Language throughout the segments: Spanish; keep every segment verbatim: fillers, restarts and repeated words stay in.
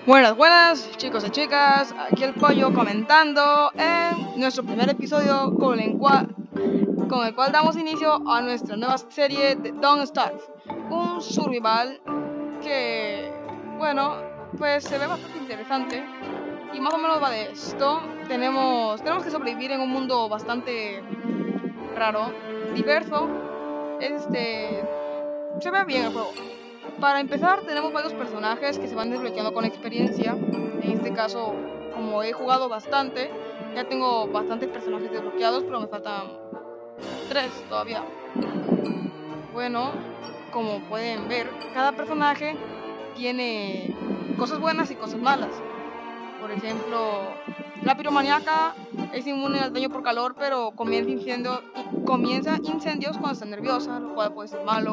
Buenas, buenas, chicos y chicas, aquí el pollo comentando en nuestro primer episodio con el cual, con el cual damos inicio a nuestra nueva serie de Don't Starve, un survival que, bueno, pues se ve bastante interesante y más o menos va de esto. Tenemos, tenemos que sobrevivir en un mundo bastante raro, diverso, este, se ve bien el juego. Para empezar, tenemos varios personajes que se van desbloqueando con experiencia. En este caso, como he jugado bastante, ya tengo bastantes personajes desbloqueados, pero me faltan tres todavía. Bueno, como pueden ver, cada personaje tiene cosas buenas y cosas malas. Por ejemplo, la piromaniaca es inmune al daño por calor, pero comienza, incendio, comienza incendios cuando está nerviosa, lo cual puede ser malo.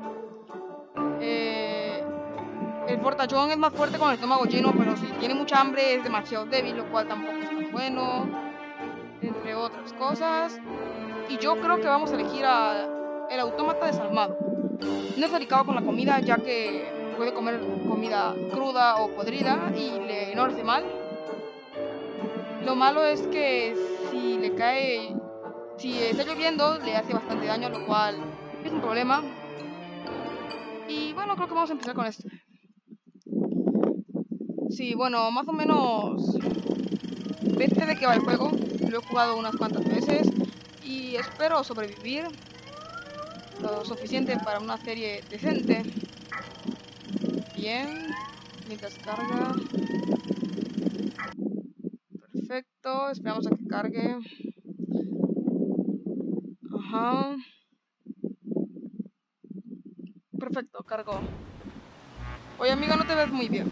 Eh, El fortachón es más fuerte con el estómago lleno, pero si tiene mucha hambre es demasiado débil, lo cual tampoco es tan bueno, entre otras cosas. Y yo creo que vamos a elegir a el autómata desalmado. No es delicado con la comida, ya que puede comer comida cruda o podrida y le, no le hace mal. Lo malo es que si le cae, si está lloviendo, le hace bastante daño, lo cual es un problema. Y bueno, creo que vamos a empezar con esto. Sí, bueno, más o menos vete de qué va el juego. Lo he jugado unas cuantas veces y espero sobrevivir lo suficiente para una serie decente. Bien, mientras carga. Perfecto, esperamos a que cargue. Ajá. Perfecto, cargó. Oye, amigo, no te ves muy bien.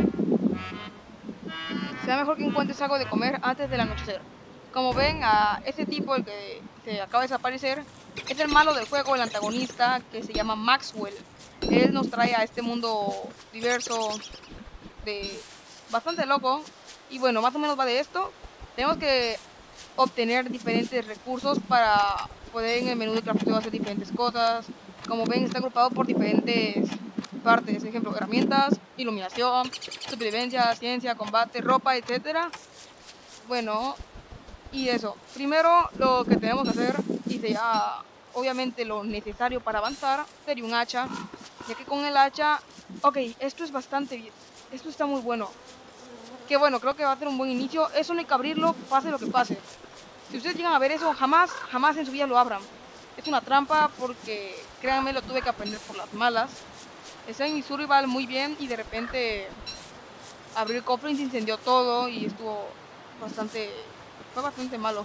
Será mejor que encuentres algo de comer antes del anochecer. Como ven, a este tipo, el que se acaba de desaparecer, es el malo del juego, el antagonista, que se llama Maxwell. Él nos trae a este mundo diverso, de bastante loco. Y bueno, más o menos va de esto. Tenemos que obtener diferentes recursos para poder en el menú de crafteo hacer diferentes cosas. Como ven, está agrupado por diferentes partes, por ejemplo, herramientas, iluminación, supervivencia, ciencia, combate, ropa, etcétera. Bueno, y eso. Primero lo que tenemos que hacer, y sería obviamente lo necesario para avanzar, sería un hacha, ya que con el hacha, ok, esto es bastante bien, esto está muy bueno. Que bueno, creo que va a ser un buen inicio. Eso no hay que abrirlo, pase lo que pase. Si ustedes llegan a ver eso, jamás, jamás en su vida lo abran. Es una trampa porque, créanme, lo tuve que aprender por las malas. Está en mi survival muy bien y de repente abrió el cofre y se incendió todo y estuvo bastante, fue bastante malo.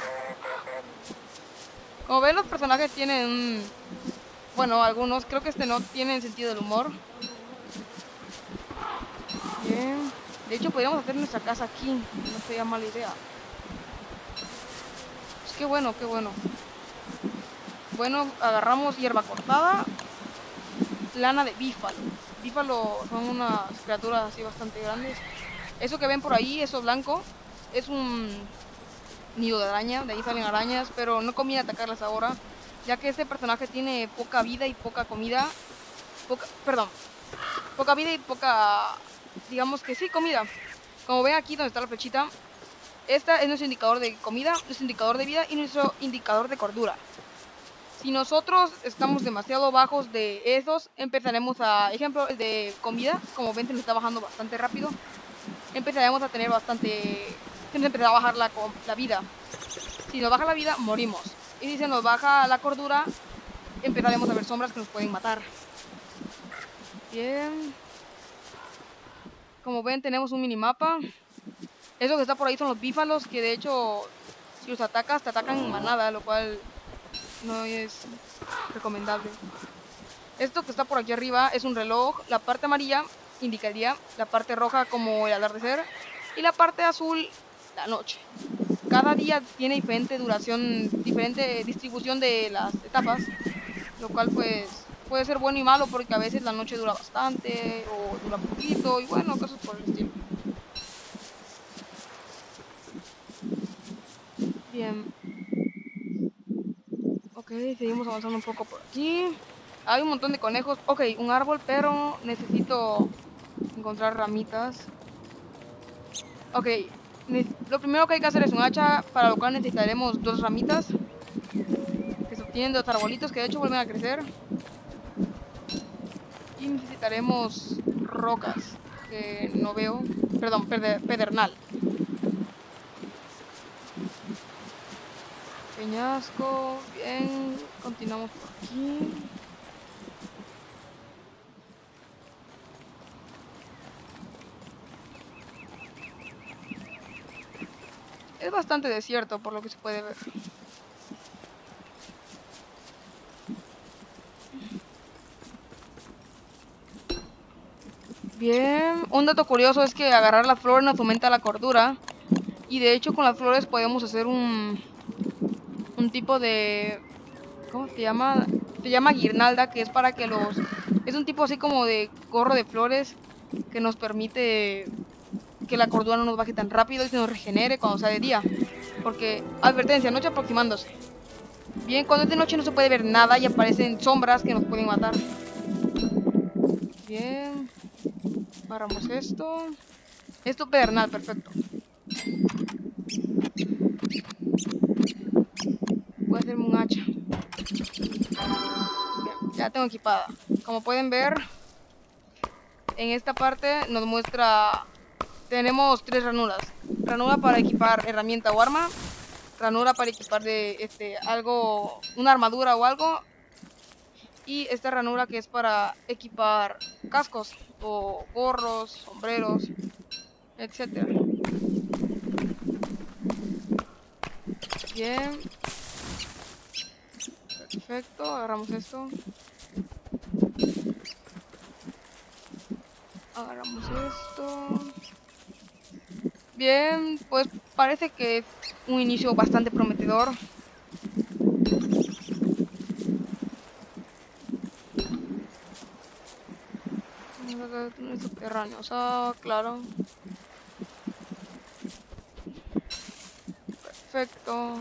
Como ven, los personajes tienen, bueno, algunos, creo que este no tiene sentido del humor. Bien. De hecho, podríamos hacer nuestra casa aquí, no sería mala idea. Pues qué bueno, qué bueno. Bueno, agarramos hierba cortada, lana de bífalo. Bífalo son unas criaturas así bastante grandes. Eso que ven por ahí, eso blanco, es un nido de araña, de ahí salen arañas, pero no conviene atacarlas ahora, ya que este personaje tiene poca vida y poca comida. Poca, perdón, poca vida y poca, digamos que sí, comida. Como ven aquí donde está la flechita, esta es nuestro indicador de comida, nuestro indicador de vida y nuestro indicador de cordura. Si nosotros estamos demasiado bajos de esos, empezaremos a, ejemplo, el de comida, como ven se nos está bajando bastante rápido, empezaremos a tener bastante, se nos empezará a bajar la, la vida. Si nos baja la vida, morimos. Y si se nos baja la cordura, empezaremos a ver sombras que nos pueden matar. Bien. Como ven tenemos un minimapa. Eso que está por ahí son los bífalos, que de hecho, si los atacas, te atacan en manada, lo cual no es recomendable. Esto que está por aquí arriba es un reloj. La parte amarilla indica el día, la parte roja como el atardecer y la parte azul la noche. Cada día tiene diferente duración, diferente distribución de las etapas, lo cual pues puede ser bueno y malo porque a veces la noche dura bastante o dura poquito y bueno, cosas por el estilo. Bien. Ok, seguimos avanzando un poco por aquí. Hay un montón de conejos. Ok, un árbol, pero necesito encontrar ramitas. Ok, lo primero que hay que hacer es un hacha, para lo cual necesitaremos dos ramitas que se obtienen de los arbolitos, que de hecho vuelven a crecer. Y necesitaremos rocas, que no veo, perdón, pedernal. Peñasco, bien, continuamos por aquí. Es bastante desierto por lo que se puede ver. Bien, un dato curioso es que agarrar las flores nos aumenta la cordura. Y de hecho con las flores podemos hacer un, un tipo de... ¿Cómo se llama? Se llama guirnalda, que es para que los... Es un tipo así como de gorro de flores que nos permite que la cordura no nos baje tan rápido y se nos regenere cuando sea de día. Porque, advertencia, noche aproximándose. Bien, cuando es de noche no se puede ver nada y aparecen sombras que nos pueden matar. Bien. Agarramos esto. Esto pedernal, perfecto. Voy a hacerme un hacha. Bien, ya tengo equipada. Como pueden ver, en esta parte nos muestra... Tenemos tres ranuras. Ranura para equipar herramienta o arma. Ranura para equipar de este algo, una armadura o algo. Y esta ranura que es para equipar cascos o gorros, sombreros, etcétera. Bien. Perfecto, agarramos esto. Agarramos esto. Bien, pues parece que es un inicio bastante prometedor. Túneles subterráneos, ah, claro. Perfecto.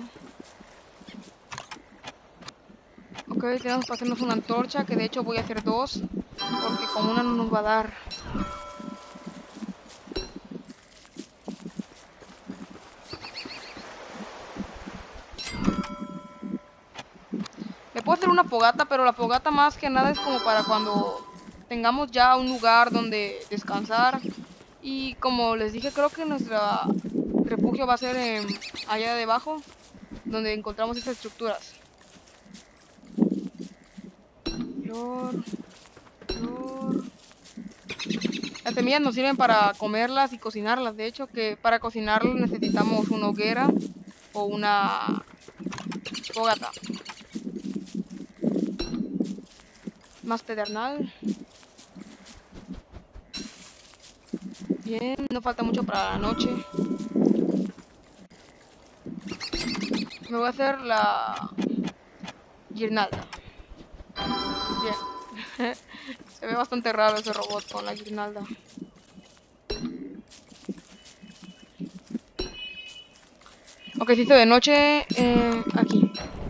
Ok, tenemos para hacernos una antorcha, que de hecho voy a hacer dos, porque con una no nos va a dar. Me puedo hacer una fogata, pero la fogata más que nada es como para cuando tengamos ya un lugar donde descansar. Y como les dije, creo que nuestro refugio va a ser en, allá debajo, donde encontramos esas estructuras. Flor, flor. Las semillas nos sirven para comerlas y cocinarlas. De hecho, que para cocinarlas necesitamos una hoguera o una fogata. Más pedernal. Bien, no falta mucho para la noche. Me voy a hacer la guirnalda. Bien. Se ve bastante raro ese robot con la guirnalda. Ok, se hizo de noche. Eh, aquí.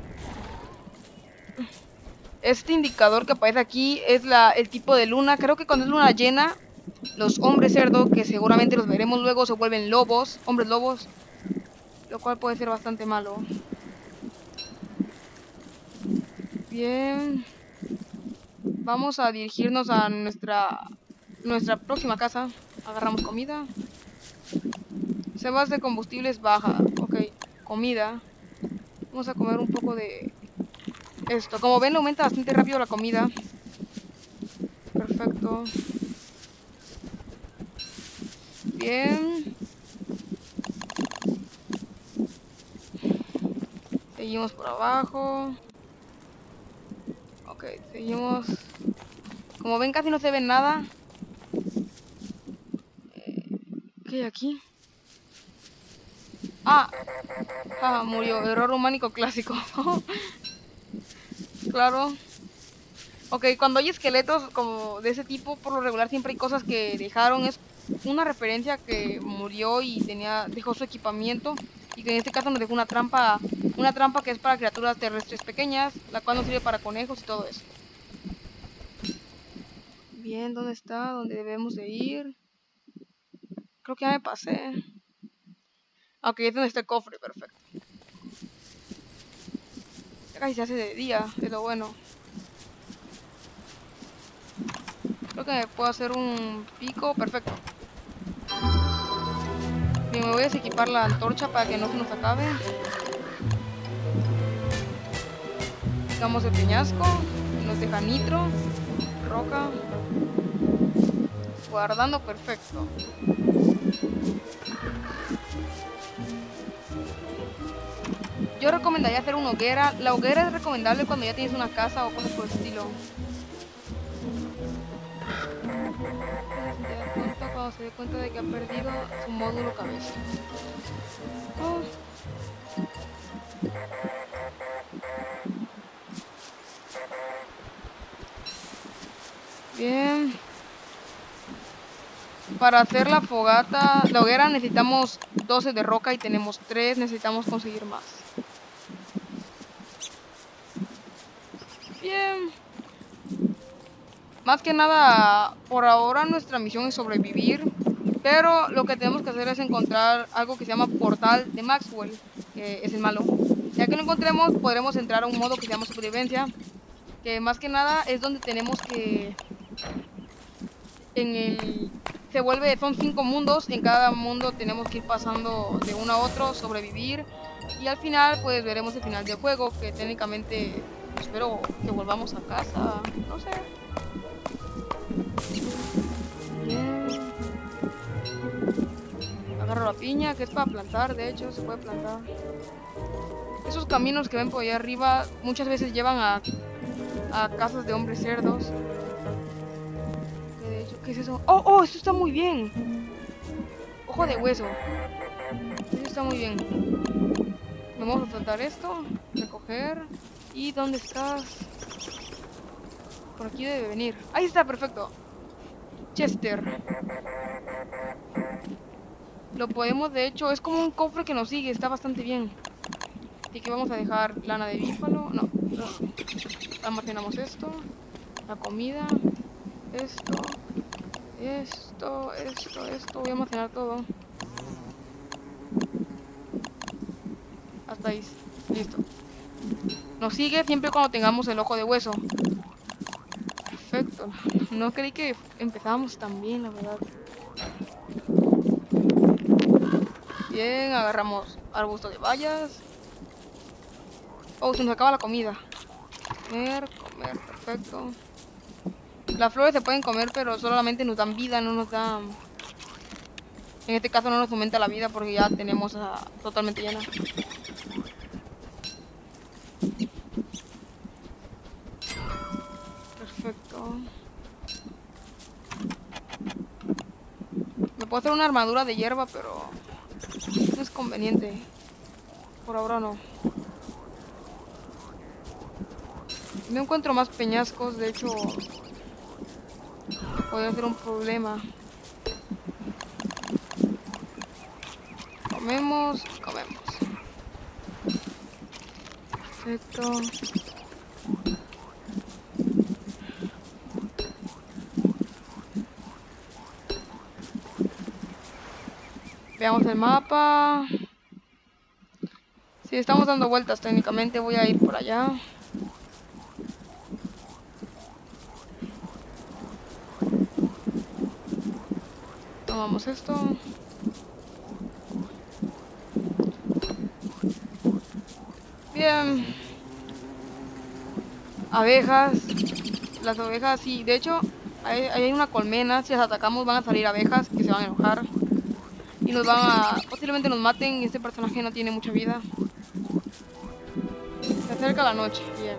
Este indicador que aparece aquí es la, el tipo de luna. Creo que cuando es luna llena, los hombres cerdo, que seguramente los veremos luego, se vuelven lobos, hombres lobos. Lo cual puede ser bastante malo. Bien. Vamos a dirigirnos a nuestra, nuestra próxima casa. Agarramos comida. Sebas de combustibles baja. Ok, comida. Vamos a comer un poco de esto. Como ven, aumenta bastante rápido la comida. Perfecto. Bien. Seguimos por abajo. Ok, seguimos. Como ven, casi no se ve nada. ¿Qué hay aquí? Ah, ah, murió. Error humánico clásico. Claro. Ok, cuando hay esqueletos como de ese tipo, por lo regular siempre hay cosas que dejaron. Es una referencia que murió y tenía dejó su equipamiento. Y que en este caso nos dejó una trampa. Una trampa que es para criaturas terrestres pequeñas, la cual nos sirve para conejos y todo eso. Bien, ¿dónde está? ¿Dónde debemos de ir? Creo que ya me pasé. Ok, es donde está el cofre, perfecto. Ya casi se hace de día, es lo bueno. Creo que me puedo hacer un pico, perfecto. Bien, me voy a desequipar la antorcha para que no se nos acabe. Picamos el peñasco, y nos deja nitro, roca. Guardando, perfecto. Yo recomendaría hacer una hoguera. La hoguera es recomendable cuando ya tienes una casa o cosas por el estilo. Se da cuenta cuando se dé cuenta de que ha perdido su módulo cabeza. Oh. Bien. Para hacer la fogata, la hoguera necesitamos doce de roca y tenemos tres, necesitamos conseguir más. Bien. Más que nada, por ahora nuestra misión es sobrevivir, pero lo que tenemos que hacer es encontrar algo que se llama portal de Maxwell, que es el malo. Ya que lo encontremos, podremos entrar a un modo que se llama supervivencia, que más que nada es donde tenemos que... En el... Se vuelve, son cinco mundos, en cada mundo tenemos que ir pasando de uno a otro, sobrevivir, y al final pues veremos el final del juego, que técnicamente espero que volvamos a casa, no sé. Bien. Agarro la piña, que es para plantar, de hecho, se puede plantar. Esos caminos que ven por allá arriba muchas veces llevan a, a casas de hombres cerdos. Que de hecho, ¿qué es eso? ¡Oh, oh! Esto está muy bien. Ojo de hueso. Eso está muy bien. Vamos a tratar esto, recoger. ¿Y dónde estás? Por aquí debe venir. Ahí está, perfecto. Chester. Lo podemos, de hecho, es como un cofre que nos sigue, está bastante bien. Así que vamos a dejar lana de bífalo. No, no. Almacenamos esto. La comida. Esto. Esto, esto, esto. Voy a almacenar todo. Hasta ahí. Listo. Nos sigue siempre cuando tengamos el ojo de hueso. Perfecto. No creí que empezábamos tan bien, la verdad. Bien, agarramos arbusto de bayas. Oh, se nos acaba la comida. Comer, comer, perfecto. Las flores se pueden comer, pero solamente nos dan vida, no nos dan... En este caso no nos aumenta la vida porque ya tenemos uh, totalmente llena. Perfecto. Me puedo hacer una armadura de hierba, pero no es conveniente. Por ahora no. No encuentro más peñascos, de hecho puede ser un problema. Comemos, comemos. Perfecto. Veamos el mapa. Si estamos dando vueltas técnicamente, voy a ir por allá. Tomamos esto. Bien. Abejas. Las ovejas, sí. De hecho, hay, hay una colmena. Si las atacamos van a salir abejas que se van a enojar. Y nos van a... Posiblemente nos maten. Este personaje no tiene mucha vida. Se acerca la noche. Bien.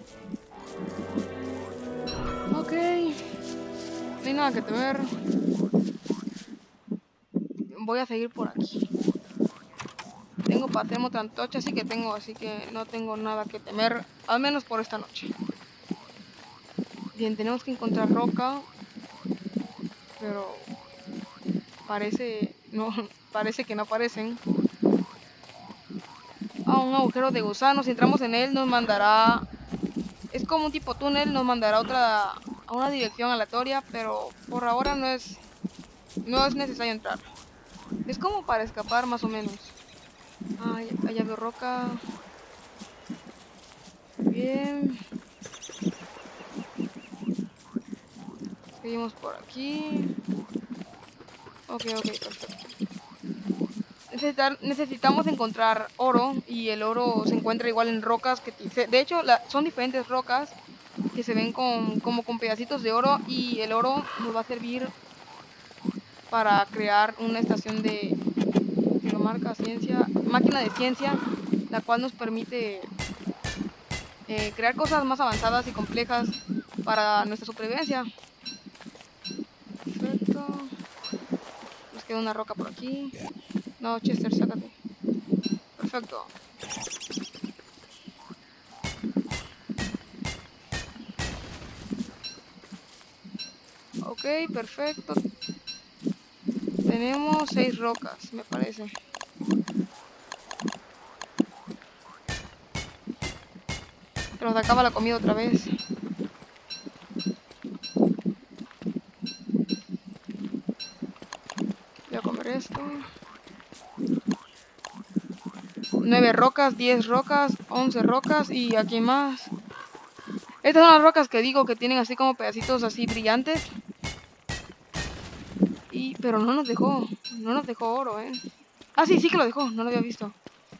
Ok. No hay nada que temer. Voy a seguir por aquí. Tengo para hacerme otra antorcha, así que tengo, así que no tengo nada que temer, al menos por esta noche. Bien, tenemos que encontrar roca, pero parece, no, parece que no aparecen. Ah, un agujero de gusano. Si entramos en él nos mandará, es como un tipo túnel, nos mandará otra, a una dirección aleatoria, pero por ahora no es, no es necesario entrar. Es como para escapar más o menos. Ah, allá veo roca. Bien. Seguimos por aquí. Ok, ok, perfecto. Necesitar, necesitamos encontrar oro, y el oro se encuentra igual en rocas que de hecho la, son diferentes rocas que se ven con, como con pedacitos de oro, y el oro nos va a servir para crear una estación de, que lo marca ciencia, máquina de ciencia, la cual nos permite eh, crear cosas más avanzadas y complejas para nuestra supervivencia. Perfecto. Nos queda una roca por aquí. No, Chester, sácate. Perfecto. Ok, perfecto. Tenemos seis rocas, me parece. Se nos acaba la comida otra vez. Voy a comer esto. nueve rocas, diez rocas, once rocas, y aquí más. Estas son las rocas que digo que tienen así como pedacitos así brillantes. Y, pero no nos dejó, no nos dejó oro, eh. Ah, sí, sí que lo dejó, no lo había visto.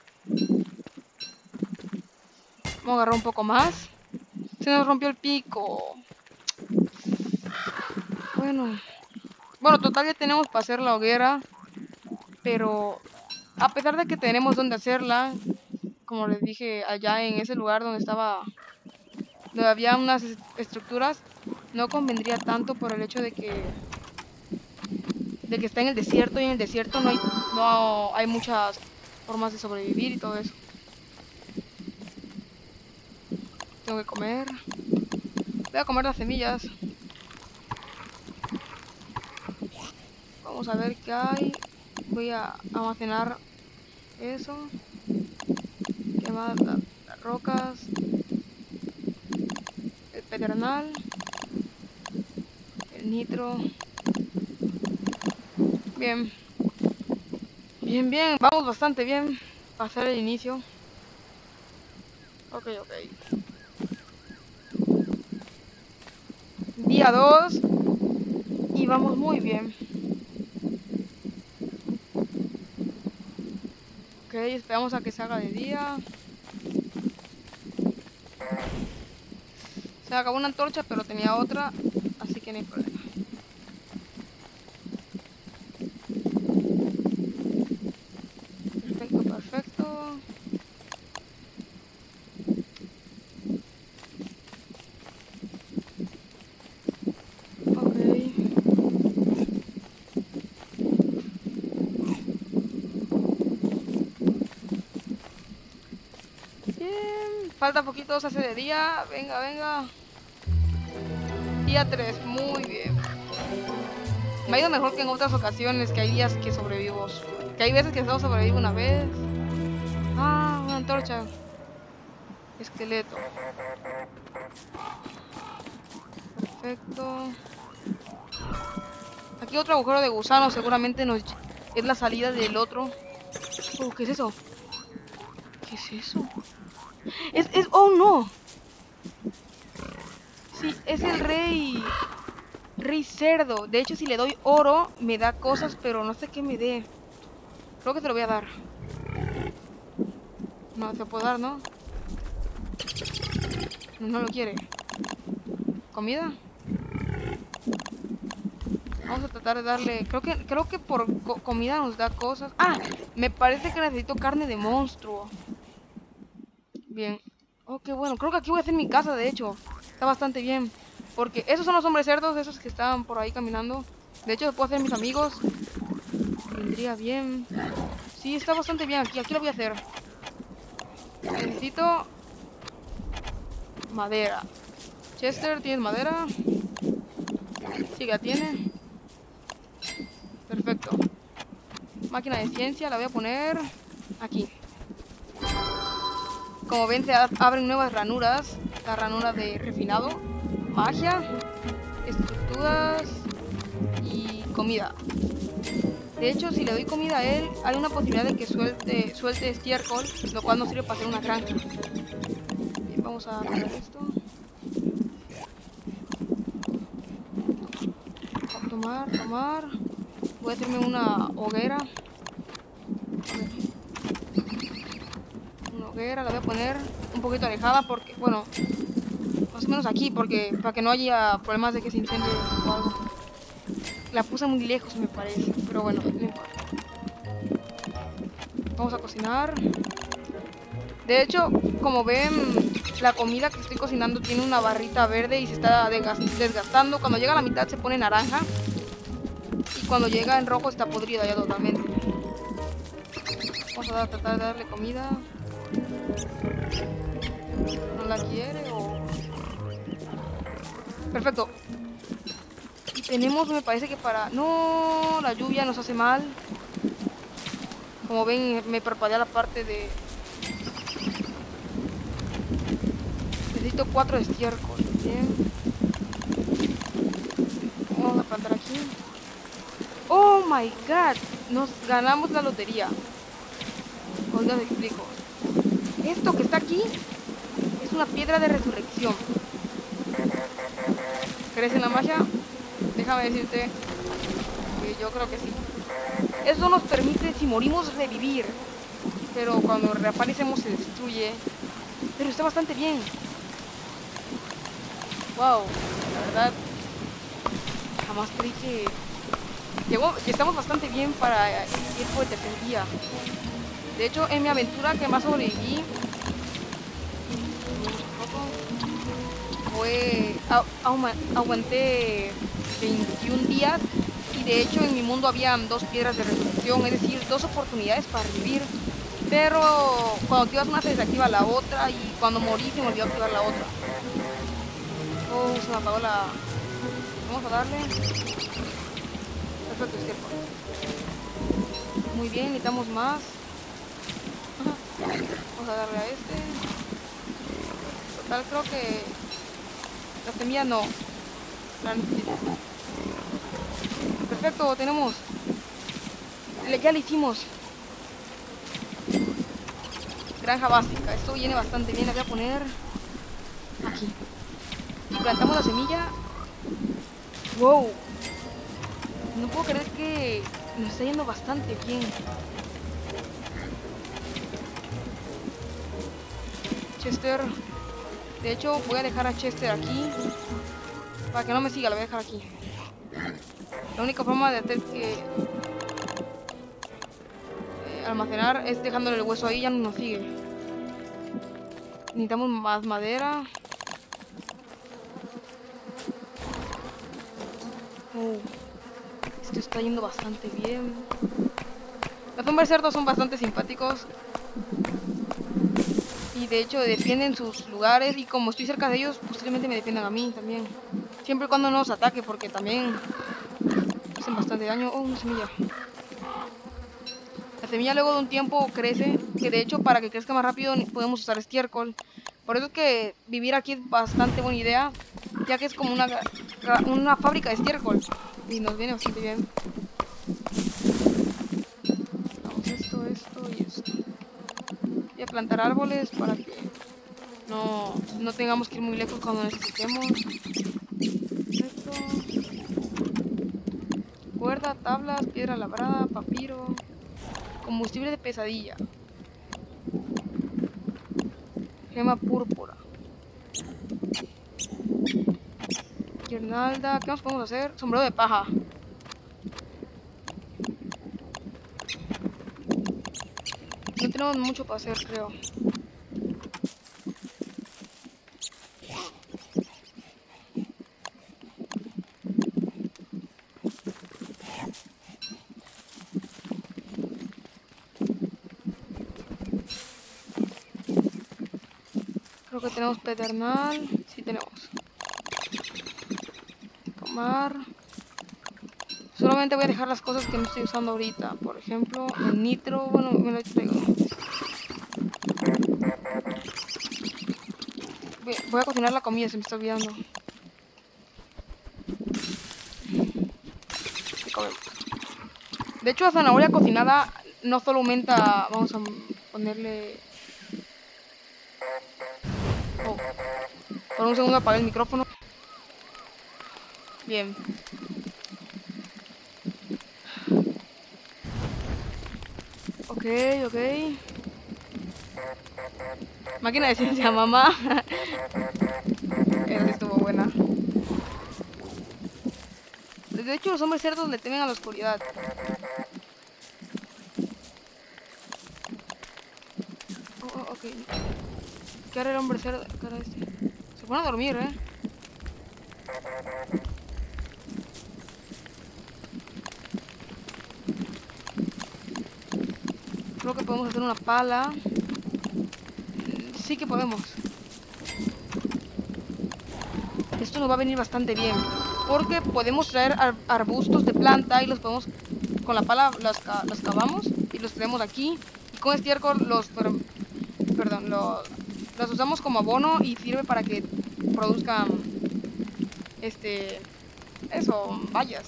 Vamos a agarrar un poco más. Se nos rompió el pico. Bueno. Bueno, total ya tenemos para hacer la hoguera. Pero a pesar de que tenemos donde hacerla, como les dije, allá en ese lugar donde estaba, donde había unas estructuras, no convendría tanto por el hecho de que de que está en el desierto, y en el desierto no hay, no hay muchas formas de sobrevivir y todo eso. Tengo que comer. Voy a comer las semillas. Vamos a ver qué hay. Voy a almacenar eso. ¿Qué más? La, las rocas. El pedernal. El nitro. Bien. Bien, bien. Vamos bastante bien. Para hacer el inicio. Ok, ok. Día dos. Y vamos muy bien. Ok, esperamos a que se haga de día. Se acabó una antorcha, pero tenía otra, así que no hay problema. Perfecto, perfecto. Ok. Bien, falta poquito, se hace de día. Venga, venga. Día tres, muy bien. Me ha ido mejor que en otras ocasiones, que hay días que sobrevivo. Que hay veces que solo sobrevivo una vez. Ah, una antorcha. Esqueleto. Perfecto. Aquí otro agujero de gusano, seguramente nos es la salida del otro. Oh, ¿qué es eso? ¿Qué es eso? Es, es, oh no. Sí, es el rey. Rey cerdo. De hecho, si le doy oro, me da cosas, pero no sé qué me dé. Creo que te lo voy a dar. No, te lo puedo dar, ¿no? No, no lo quiere. ¿Comida? Vamos a tratar de darle... Creo que creo que por co comida nos da cosas. ¡Ah! Me parece que necesito carne de monstruo. Bien. Oh, qué bueno. Creo que aquí voy a hacer mi casa, de hecho. Está bastante bien. Porque esos son los hombres cerdos, esos que estaban por ahí caminando. De hecho, puedo hacer mis amigos. Vendría bien. Sí, está bastante bien aquí. Aquí lo voy a hacer. Necesito madera. Chester, ¿tienes madera? Sí, la tiene. Perfecto. Máquina de ciencia, la voy a poner aquí. Como ven, se abren nuevas ranuras. La ranura de refinado. Magia. tortugas y comida. De hecho, si le doy comida a él, hay una posibilidad de que suelte, suelte estiércol, lo cual no sirve para hacer una granja. Bien, vamos a poner esto. Tomar, tomar. Voy a hacerme una hoguera. Una hoguera, la voy a poner un poquito alejada porque, bueno, más o menos aquí, porque para que no haya problemas de que se incendie o algo. La puse muy lejos, me parece, pero bueno, no importa. Vamos a cocinar. De hecho, como ven, la comida que estoy cocinando tiene una barrita verde y se está desgastando. Cuando llega a la mitad se pone naranja. Y cuando llega en rojo está podrida ya totalmente. Vamos a dar, tratar de darle comida. ¿No la quiere o...? Perfecto. Y tenemos, me parece que para... No, la lluvia nos hace mal. Como ven, me parpadea la parte de... Necesito cuatro estiércol. Bien. Vamos a plantar aquí. Oh my god. Nos ganamos la lotería. Oiga, les explico. Esto que está aquí es una piedra de resurrección. ¿Crees en la magia? Déjame decirte que yo creo que sí. Eso nos permite, si morimos, revivir. Pero cuando reaparecemos se destruye. Pero está bastante bien. Wow, la verdad, jamás creí que... Llegó, que estamos bastante bien para ir por el tercer día. De hecho, en mi aventura que más sobreviví, fue... aguanté veintiún días. Y de hecho en mi mundo habían dos piedras de resurrección, es decir, dos oportunidades para revivir. Pero cuando activas una se desactiva la otra y cuando morí se me olvidó activar la otra. Oh, se me apagó la... Vamos a darle. Perfecto, es cierto. Muy bien, necesitamos más. Vamos a darle a este. Total, creo que... La semilla no. La necesito. Perfecto, tenemos. Le, ya lo hicimos. Granja básica. Esto viene bastante bien. La voy a poner aquí. Y plantamos la semilla. Wow. No puedo creer que nos está yendo bastante bien. Chester. De hecho, voy a dejar a Chester aquí. Para que no me siga, lo voy a dejar aquí. La única forma de hacer que... Eh, almacenar es dejándole el hueso ahí, ya no nos sigue. Necesitamos más madera. Oh, esto está yendo bastante bien. Los hombres cerdos son bastante simpáticos. Y de hecho defienden sus lugares. Y como estoy cerca de ellos, posiblemente me defiendan a mí también. Siempre y cuando no nos ataque, porque también hacen bastante daño. Oh, una semilla. La semilla luego de un tiempo crece. Que de hecho para que crezca más rápido podemos usar estiércol. Por eso es que vivir aquí es bastante buena idea. Ya que es como una, una fábrica de estiércol. Y nos viene bastante bien. Vamos esto, esto y esto. Voy a plantar árboles para que no, no tengamos que ir muy lejos cuando necesitemos. Esto. Cuerda, tablas, piedra labrada, papiro. Combustible de pesadilla. Gema púrpura. Guirnalda. ¿Qué más podemos hacer? Sombrero de paja. No tenemos mucho para hacer, creo. Creo que tenemos pedernal. Sí tenemos. Tomar. Solamente voy a dejar las cosas que no estoy usando ahorita. Por ejemplo, el nitro. Bueno, me lo traigo. Voy a cocinar la comida, se me está olvidando. cabello. De hecho, la zanahoria cocinada no solo aumenta... Vamos a ponerle... Oh. Por un segundo apagué el micrófono. Bien. Ok, ok. Máquina de ciencia, mamá. Esa sí estuvo buena. De hecho, los hombres cerdos le temen a la oscuridad. Oh, oh, ok. ¿Qué hará el hombre cerdo? ¿Qué hará este? Se pone a dormir, ¿eh? Creo que podemos hacer una pala. Sí que podemos. Esto nos va a venir bastante bien. Porque podemos traer ar arbustos de planta y los podemos... Con la pala los, ca los cavamos y los traemos aquí. Y con estiércol los... Perdón, los, los usamos como abono y sirve para que produzcan... Este... Eso, bayas.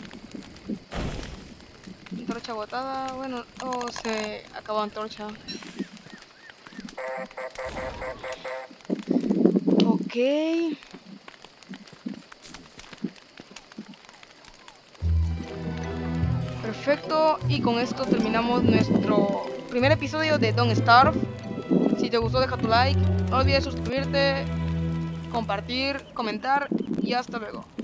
Antorcha botada, bueno, oh, se acabó la antorcha. Ok. Perfecto, y con esto terminamos nuestro primer episodio de Don't Starve. Si te gustó, deja tu like, no olvides suscribirte, compartir, comentar y hasta luego.